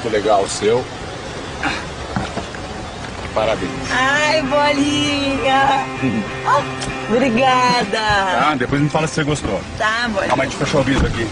muito legal o seu. Parabéns. Ai, Bolinha. Obrigada. Tá, depois me fala se você gostou. Tá, Bolinha. Calma aí, deixa eu fechar o vidro aqui.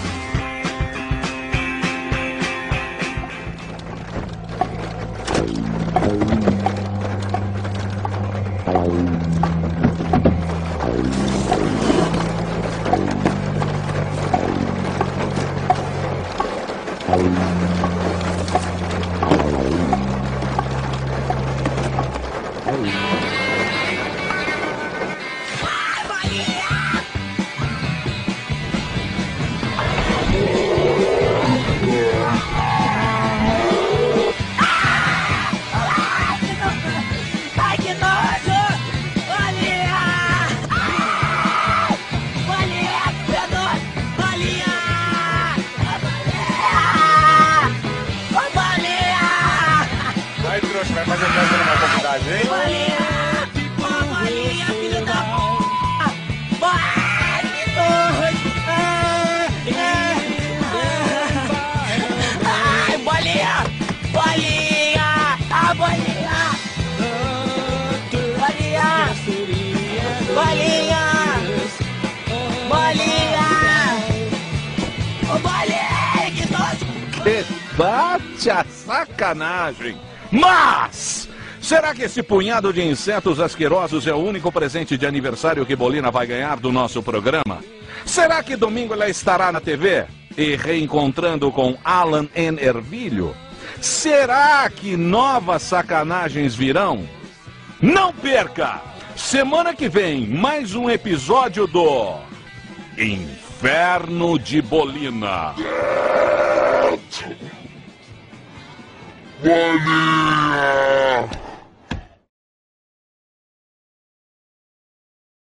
Ai, que nojo! Bolinha! Bolinha, que nojo! Bolinha! Ô, Bolinha! Aí, trouxa, vai fazer festa numa faculdade, hein? Bolinha! Ô, Bolinha, filho da p***! Ai, que nojo! Ai, Bolinha! Bolinha! Ah, Bolinha! Bolinha! Bolinha! Bolinha! Ô, Bolinha, que nojo! Que bate a sacanagem! Mas, será que esse punhado de insetos asquerosos é o único presente de aniversário que Bolina vai ganhar do nosso programa? Será que domingo ela estará na TV e reencontrando com Alan N. Ervilho? Será que novas sacanagens virão? Não perca! Semana que vem, mais um episódio do Inferno de Bolina. Bolinha!